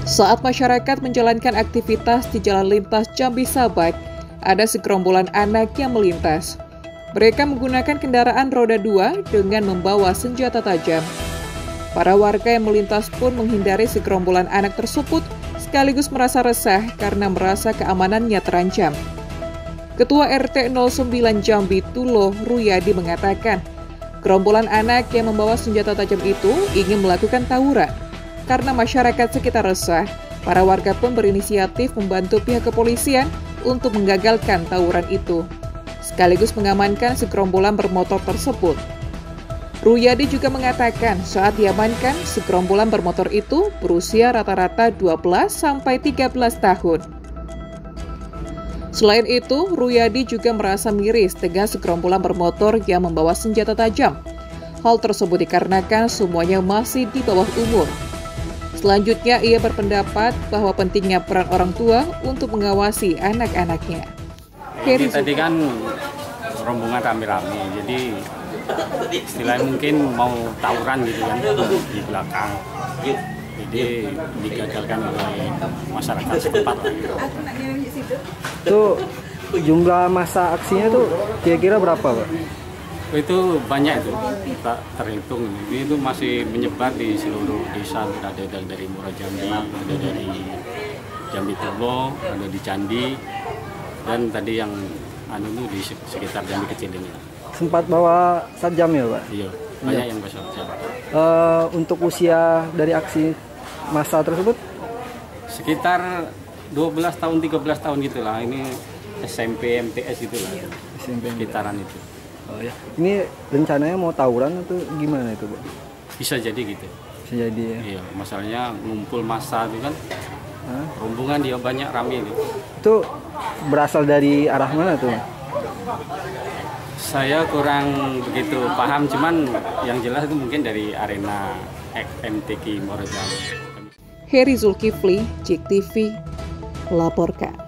Saat masyarakat menjalankan aktivitas di jalan lintas Jambi Sabak, ada segerombolan anak yang melintas. Mereka menggunakan kendaraan roda 2 dengan membawa senjata tajam. Para warga yang melintas pun menghindari segerombolan anak tersebut, sekaligus merasa resah karena merasa keamanannya terancam. Ketua RT 09 Jambi Tulo Ruyadi mengatakan, gerombolan anak yang membawa senjata tajam itu ingin melakukan tawuran. Karena masyarakat sekitar resah, para warga pun berinisiatif membantu pihak kepolisian untuk menggagalkan tawuran itu, sekaligus mengamankan segerombolan bermotor tersebut. Ruyadi juga mengatakan saat diamankan, segerombolan bermotor itu berusia rata-rata 12 sampai 13 tahun. Selain itu, Ruyadi juga merasa miris dengan segerombolan bermotor yang membawa senjata tajam. Hal tersebut dikarenakan semuanya masih di bawah umur. Selanjutnya, ia berpendapat bahwa pentingnya peran orang tua untuk mengawasi anak-anaknya. Tadi kan rombongan rame-rame, jadi istilahnya mungkin mau tawuran gitu kan di belakang. Jadi digagalkan oleh masyarakat setempat. Itu jumlah masa aksinya tuh kira-kira berapa, Pak? Itu banyak itu, tak terhitung. Itu masih menyebar di seluruh desa, ada dari Muara Jambi, ada dari Jambi Tulo, ada di Candi, dan tadi yang itu di sekitar Jambi Kecil ini. Sempat bawa sajam ya, Pak? Iya, banyak yang bawa sajam. Untuk usia dari aksi massa tersebut? Sekitar 12 tahun, 13 tahun gitulah. Ini SMP, MTS gitulah. SMP, sekitaran itu. Oh ya. Ini rencananya mau tawuran atau gimana itu, Pak? Bisa jadi gitu. Bisa jadi ya. Iya, masalahnya ngumpul massa itu kan. Rombongan dia banyak rame itu. Itu berasal dari arah mana tuh? Saya kurang begitu paham, cuman yang jelas itu mungkin dari arena MTQ Muara Jambi. Heri Zulkifli, JIK TV, melaporkan.